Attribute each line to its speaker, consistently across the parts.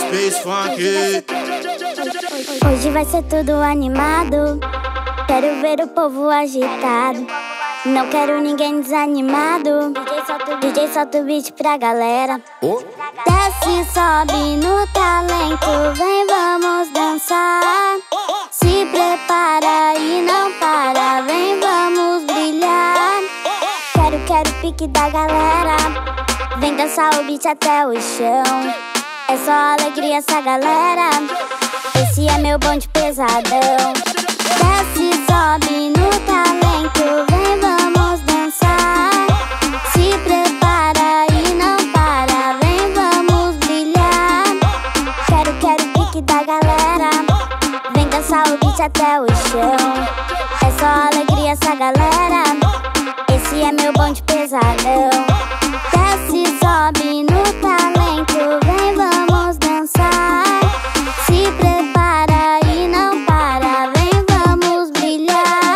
Speaker 1: Fez funk.
Speaker 2: Hoje vai ser tudo animado. Quero ver o povo agitado. Não quero ninguém desanimado. DJ solta o beat pra galera. Desce, sobe no talento. Vem, vamos dançar. Se prepara e não para. Vem, vamos brilhar. Quero pique da galera. Vem dançar o beat até o chão. É só alegria essa galera. Esse é meu bonde pesadão. Desce, sobe no talento. Vem, vamos dançar. Se prepara e não para. Vem, vamos brilhar. Quero pique da galera. Vem dançar o beat até o chão. É só alegria essa galera. Esse é meu bonde pesadão. Desce, sobe no talento. Vem, vamos dançar. Se prepara e não para. Vem, vamos brilhar.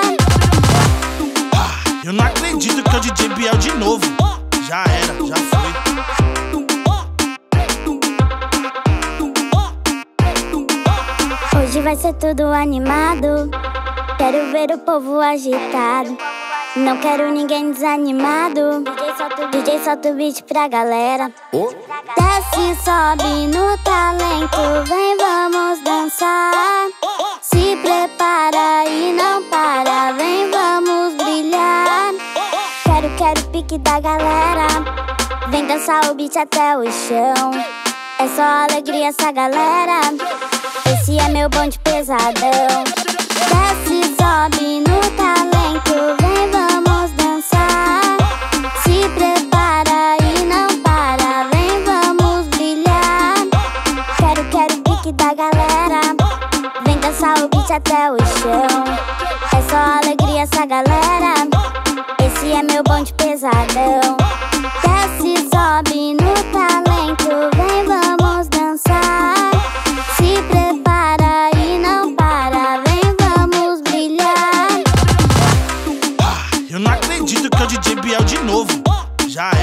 Speaker 1: Eu não acredito que é o DJ Biel de novo. Já era, já foi.
Speaker 2: Hoje vai ser tudo animado. Quero ver o povo agitado. Não quero ninguém desanimado. DJ solta o beat pra galera. Desce, sobe no talento. Vem, vamos dançar. Se prepara e não para. Vem, vamos brilhar. Quero pique da galera. Vem dançar o beat até o chão. É só alegria essa galera. Esse é meu bonde pesadão. Desce, sobe no talento. Vem, vamos dançar. Se prepara e não para. Vem, vamos brilhar. Quero pique da galera. Vem dançar o beat até o chão. É só alegria essa galera. Esse é meu bonde pesadão. Desce, sobe no talento. Vem, vamos dançar. Se prepara e não para. Vem, vamos brilhar.
Speaker 1: Eu não acredito que é o DJ Biel de novo. Já era.